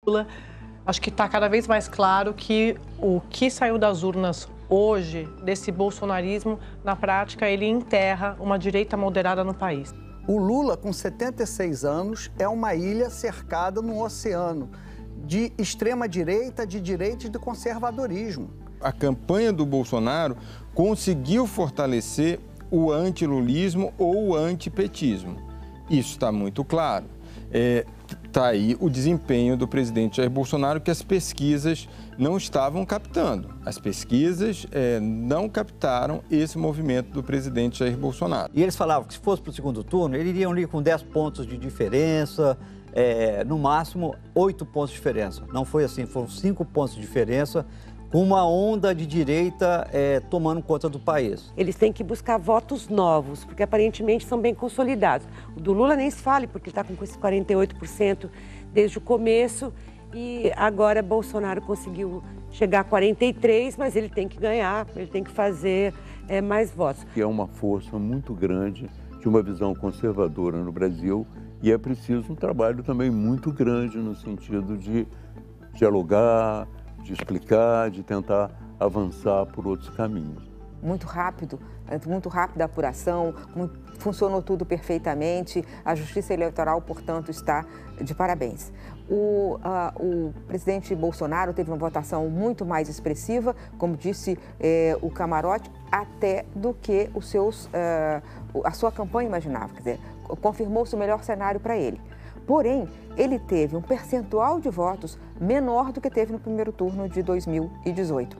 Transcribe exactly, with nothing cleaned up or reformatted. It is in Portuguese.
Lula. Acho que está cada vez mais claro que o que saiu das urnas hoje, desse bolsonarismo, na prática, ele enterra uma direita moderada no país. O Lula, com setenta e seis anos, é uma ilha cercada num oceano de extrema-direita, de direita e de conservadorismo. A campanha do Bolsonaro conseguiu fortalecer o antilulismo ou o antipetismo. Isso está muito claro. É, Está aí o desempenho do presidente Jair Bolsonaro, que as pesquisas não estavam captando. As pesquisas é, não captaram esse movimento do presidente Jair Bolsonaro. E eles falavam que se fosse para o segundo turno, eles iriam ali com dez pontos de diferença, é, no máximo oito pontos de diferença. Não foi assim, foram cinco pontos de diferença, com uma onda de direita é, tomando conta do país. Eles têm que buscar votos novos, porque aparentemente são bem consolidados. O do Lula nem se fale, porque ele está com esses quarenta e oito por cento desde o começo, e agora Bolsonaro conseguiu chegar a quarenta e três por cento, mas ele tem que ganhar, ele tem que fazer é, mais votos. Que é uma força muito grande de uma visão conservadora no Brasil, e é preciso um trabalho também muito grande no sentido de dialogar, de explicar, de tentar avançar por outros caminhos. Muito rápido, muito rápida a apuração, muito, funcionou tudo perfeitamente, a Justiça Eleitoral, portanto, está de parabéns. O, uh, o presidente Bolsonaro teve uma votação muito mais expressiva, como disse eh, o Camarote, até do que os seus, uh, a sua campanha imaginava, quer dizer, confirmou-se o melhor cenário para ele. Porém, ele teve um percentual de votos menor do que teve no primeiro turno de dois mil e dezoito.